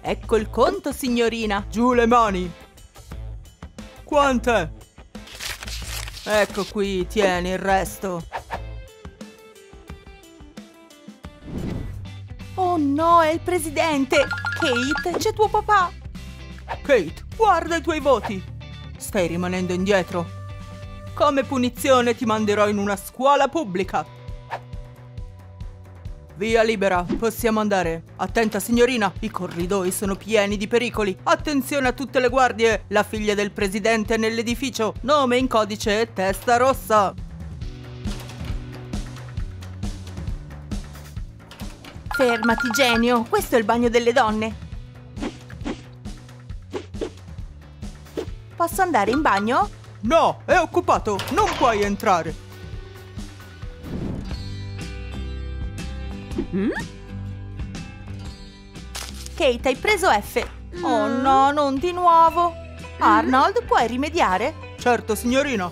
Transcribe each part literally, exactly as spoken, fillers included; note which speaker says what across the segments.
Speaker 1: Ecco il conto, signorina.
Speaker 2: Giù le mani. Quant'è?
Speaker 1: Ecco qui, tieni il resto. Oh no, è il presidente! Kate, c'è tuo papà!
Speaker 2: Kate, guarda i tuoi voti! Stai rimanendo indietro. Come punizione ti manderò in una scuola pubblica. Via libera, possiamo andare. Attenta signorina, i corridoi sono pieni di pericoli. Attenzione a tutte le guardie, la figlia del presidente è nell'edificio. Nome in codice Testarossa.
Speaker 1: Fermati, genio, questo è il bagno delle donne. Posso andare in bagno?
Speaker 2: No, è occupato, non puoi entrare.
Speaker 1: Mm? Kate, hai preso F. Oh no, non di nuovo. Arnold, puoi rimediare?
Speaker 2: Certo, signorina.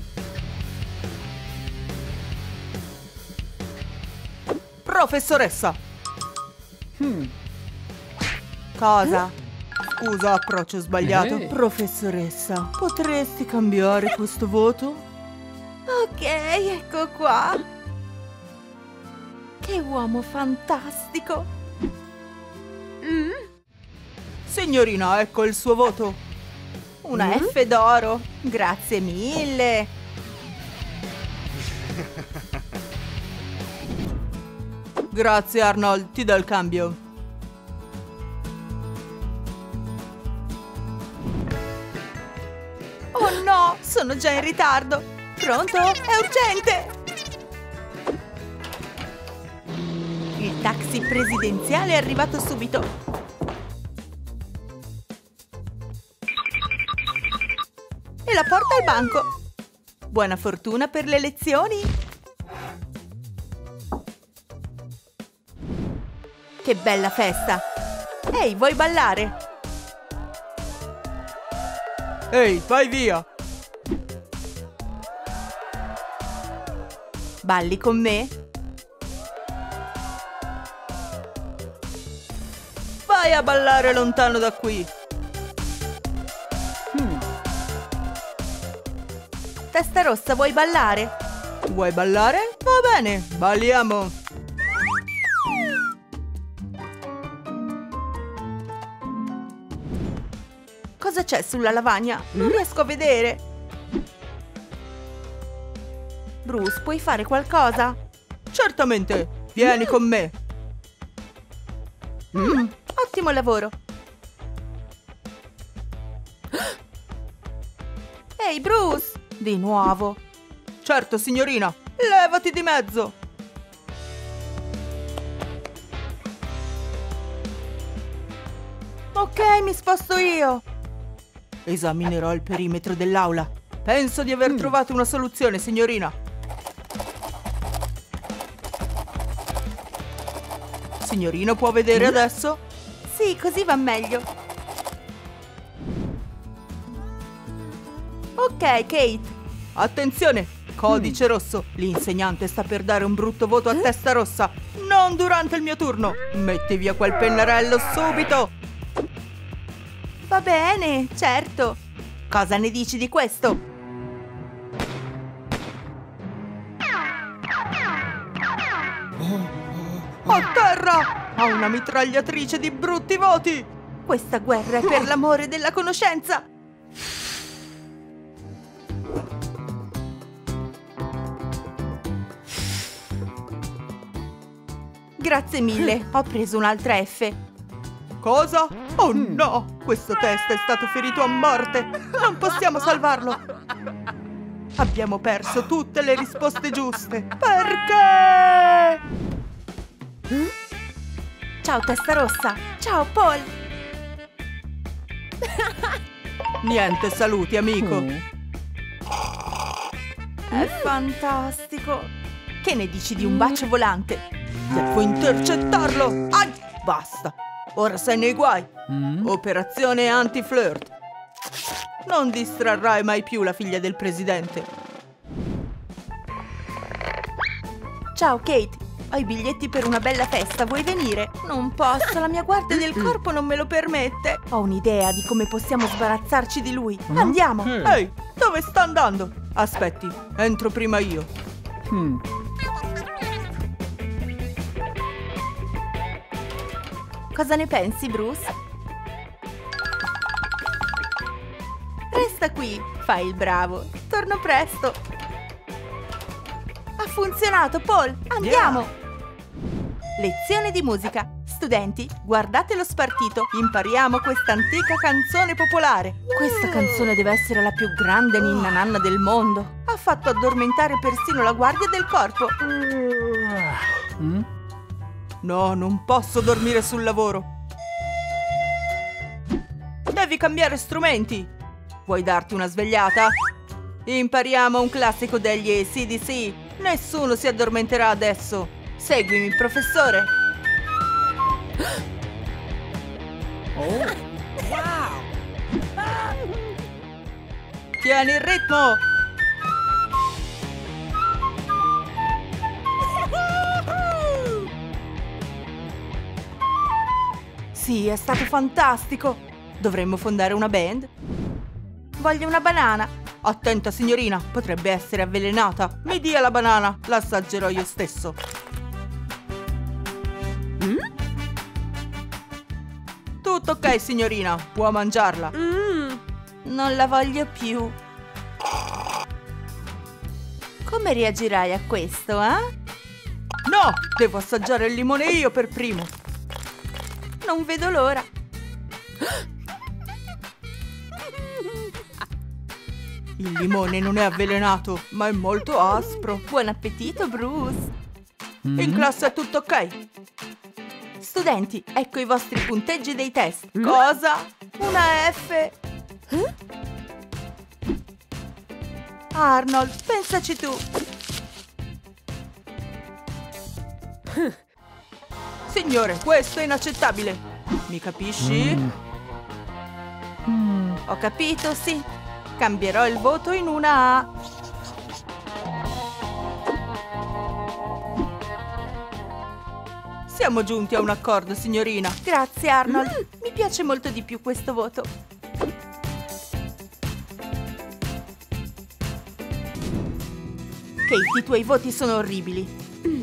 Speaker 2: Professoressa.
Speaker 1: Hmm. Cosa?
Speaker 2: Scusa, approccio sbagliato.
Speaker 3: Eh.
Speaker 2: Professoressa, potresti cambiare questo voto?
Speaker 1: Ok, ecco qua. Che uomo fantastico! Mm?
Speaker 2: Signorina, ecco il suo voto.
Speaker 1: Una
Speaker 2: Mm?
Speaker 1: F d'oro! Grazie mille!
Speaker 2: Grazie Arnold, ti do il cambio.
Speaker 1: Oh no, sono già in ritardo! Pronto? È urgente! Il taxi presidenziale è arrivato subito. E la porta al banco. Buona fortuna per le lezioni. Che bella festa. Ehi, vuoi ballare?
Speaker 2: Ehi, vai via.
Speaker 1: Balli con me?
Speaker 2: Vai a ballare lontano da qui.
Speaker 1: Hmm. Testarossa, vuoi ballare?
Speaker 2: Vuoi ballare? Va bene, balliamo.
Speaker 1: Cosa c'è sulla lavagna? Non riesco a vedere. Bruce, puoi fare qualcosa?
Speaker 2: Certamente, vieni con me.
Speaker 1: Mm, ottimo lavoro. Ehi, Bruce! Di nuovo.
Speaker 2: Certo, signorina, levati di mezzo.
Speaker 1: Ok, mi sposto io.
Speaker 2: Esaminerò il perimetro dell'aula. Penso di aver trovato una soluzione, signorina. Signorina, può vedere adesso?
Speaker 1: Sì, così va meglio. Ok, Kate.
Speaker 2: Attenzione, codice rosso. L'insegnante sta per dare un brutto voto a Testarossa. Non durante il mio turno. Metti via quel pennarello subito.
Speaker 1: Va bene, certo. Cosa ne dici di questo?
Speaker 2: A terra! Ha una mitragliatrice di brutti voti!
Speaker 1: Questa guerra è per l'amore della conoscenza! Grazie mille, ho preso un'altra F.
Speaker 2: Cosa? Oh no! Questo test è stato ferito a morte! Non possiamo salvarlo! Abbiamo perso tutte le risposte giuste! Perché?
Speaker 1: Ciao Testarossa! Ciao Paul!
Speaker 2: Niente saluti, amico!
Speaker 1: È fantastico! Che ne dici di un bacio volante?
Speaker 2: Devo intercettarlo! Ai! Basta! Ora sei nei guai! Operazione anti-flirt! Non distrarrai mai più la figlia del presidente!
Speaker 1: Ciao Kate! ho i biglietti per una bella festa, vuoi venire? Non posso, la mia guardia del corpo non me lo permette. Ho un'idea di come possiamo sbarazzarci di lui. Andiamo!
Speaker 2: Ehi, dove sta andando? Aspetti, entro prima io.
Speaker 3: Hmm.
Speaker 1: Cosa ne pensi, Bruce? Resta qui, fai il bravo. Torno presto. Ha funzionato, Paul! Andiamo! Lezione di musica. Studenti, guardate lo spartito. Impariamo questa antica canzone popolare. Questa canzone deve essere la più grande ninna nanna del mondo. Ha fatto addormentare persino la guardia del corpo.
Speaker 3: Mm?
Speaker 2: No, non posso dormire sul lavoro. Devi cambiare strumenti. Vuoi darti una svegliata? Impariamo un classico degli A C D C. Nessuno si addormenterà adesso. Seguimi, professore.
Speaker 3: Oh.
Speaker 2: Tieni il ritmo. Sì, è stato fantastico. Dovremmo fondare una band.
Speaker 1: Voglio una banana.
Speaker 2: Attenta, signorina, potrebbe essere avvelenata. Mi dia la banana, la assaggerò io stesso.
Speaker 1: Mm?
Speaker 2: Tutto ok, signorina, può mangiarla.
Speaker 1: Mm, non la voglio più. Come reagirai a questo, eh?
Speaker 2: No, devo assaggiare il limone io per primo.
Speaker 1: Non vedo l'ora.
Speaker 2: Il limone non è avvelenato, ma è molto aspro.
Speaker 1: Buon appetito, Bruce.
Speaker 3: Mm?
Speaker 2: In classe è tutto ok?
Speaker 1: Studenti, ecco i vostri punteggi dei test.
Speaker 2: Cosa?
Speaker 1: Una F. Eh? Arnold, pensaci tu.
Speaker 2: Signore, questo è inaccettabile. Mi capisci?
Speaker 3: Mm. Mm.
Speaker 1: Ho capito, sì. Cambierò il voto in una A.
Speaker 2: Siamo giunti a un accordo, signorina.
Speaker 1: Grazie, Arnold. Mi piace molto di più questo voto. Kate, i tuoi voti sono orribili.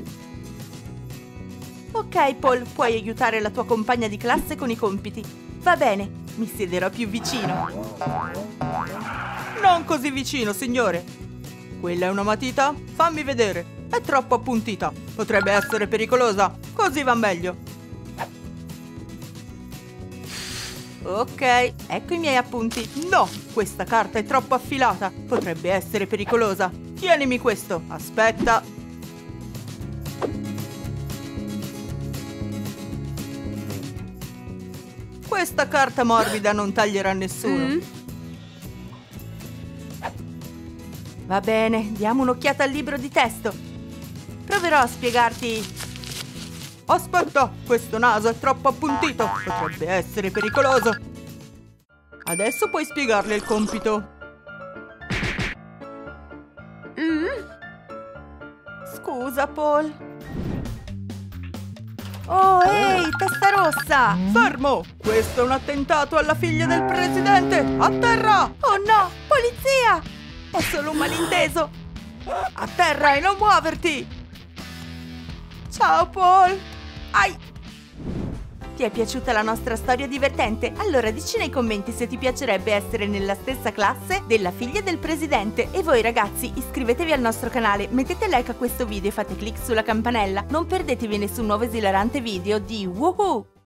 Speaker 1: Ok, Paul, puoi aiutare la tua compagna di classe con i compiti. Va bene, mi siederò più vicino.
Speaker 2: Non così vicino, signore. Quella è una matita? Fammi vedere. È troppo appuntita. Potrebbe essere pericolosa. Così va meglio.
Speaker 1: Ok, ecco i miei appunti.
Speaker 2: No, questa carta è troppo affilata. Potrebbe essere pericolosa. Tienimi questo. Aspetta. Questa carta morbida non taglierà nessuno.
Speaker 1: Mm. Va bene, diamo un'occhiata al libro di testo. Proverò a spiegarti.
Speaker 2: Aspetta, questo naso è troppo appuntito. Potrebbe essere pericoloso. Adesso puoi spiegarle il compito.
Speaker 1: Mm? Scusa, Paul. Oh, ehi, testa rossa!
Speaker 2: Fermo! Questo è un attentato alla figlia del presidente! A terra!
Speaker 1: Oh no, polizia! È solo un malinteso!
Speaker 2: A terra e non muoverti! Ciao, Paul!
Speaker 1: Ai! Ti è piaciuta la nostra storia divertente? Allora dici nei commenti se ti piacerebbe essere nella stessa classe della figlia del presidente. E voi ragazzi, iscrivetevi al nostro canale, mettete like a questo video e fate clic sulla campanella. Non perdetevi nessun nuovo esilarante video di Woohoo!